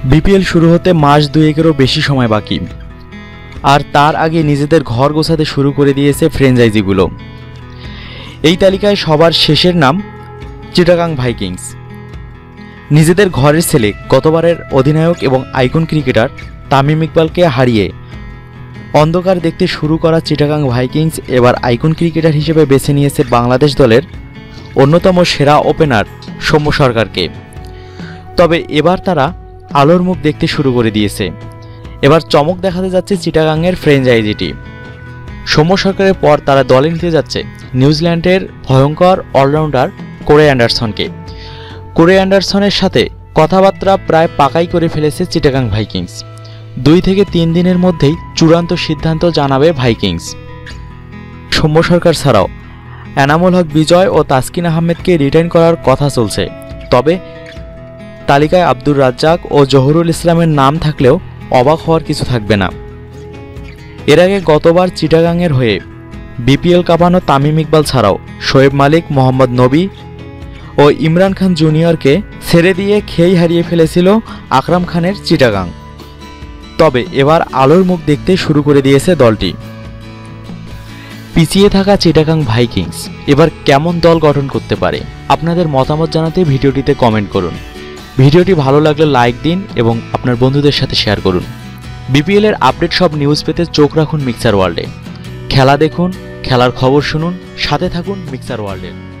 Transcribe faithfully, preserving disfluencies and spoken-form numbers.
BPL শুরু হতে মাস দুয়েকেরও বেশি সময় বাকি, আর তার আগে নিজেদের ঘর গোছাতে শুরু করে দিয়েছে ফ্র্যাঞ্চাইজিগুলো। এই তালিকায় সবার শেষের নাম চিটাগাং ভাইকিংস। নিজেদের ঘরের ছেলে গতবারের অধিনায়ক এবং আইকন ক্রিকেটার তামিম ইকবালকে হারিয়ে অন্ধকার দেখতে শুরু করা চিটাগাং ভাইকিংস এবার আইকন ক্রিকেটার হিসেবে বেছে নিয়েছে বাংলাদেশ দলের অন্যতম সেরা ওপেনার সৌম্য সরকারকে। তবে এবার তারা আলোর মুখ দেখতে শুরু করে দিয়েছে। এবার চমক দেখাতে যাচ্ছে চিটাগাংয়ের ফ্র্যাঞ্চাইজিটি। সৌম্য সরকারের পর তারা দলে নিতে যাচ্ছে নিউজিল্যান্ডের ভয়ঙ্কর অলরাউন্ডার কোরে অ্যান্ডারসনকে। কোরে অ্যান্ডারসনের সাথে কথাবার্তা প্রায় পাকাই করে ফেলেছে চিটাগাং ভাইকিংস। দুই থেকে তিন দিনের মধ্যেই চূড়ান্ত সিদ্ধান্ত জানাবে ভাইকিংস। সৌম্য সরকার ছাড়াও এনামুল হক বিজয় ও তাসকিন আহমেদকে রিটার্ন করার কথা চলছে। তবে তালিকায় আব্দুর রাজ্জাক ও জহুরুল ইসলামের নাম থাকলেও অবাক হওয়ার কিছু থাকবে না। এর আগে গতবার চিটাগাংয়ের হয়ে বিপিএল কাঁপানো তামিম ইকবাল ছাড়াও শোয়েব মালিক, মোহাম্মদ নবী ও ইমরান খান জুনিয়রকে ছেড়ে দিয়ে খেই হারিয়ে ফেলেছিল আকরাম খানের চিটাগাং। তবে এবার আলোর মুখ দেখতে শুরু করে দিয়েছে দলটি। পিছিয়ে থাকা চিটাগাং ভাইকিংস এবার কেমন দল গঠন করতে পারে? আপনাদের মতামত জানাতে ভিডিওটিতে কমেন্ট করুন। ভিডিওটি ভালো লাগলে লাইক দিন এবং আপনার বন্ধুদের সাথে শেয়ার করুন। বিপিএল এর আপডেট সব নিউজ পেতে চোখ রাখুন মিক্সার ওয়ার্ল্ডে। খেলা দেখুন, খেলার খবর শুনুন, সাথে থাকুন মিক্সার ওয়ার্ল্ডের।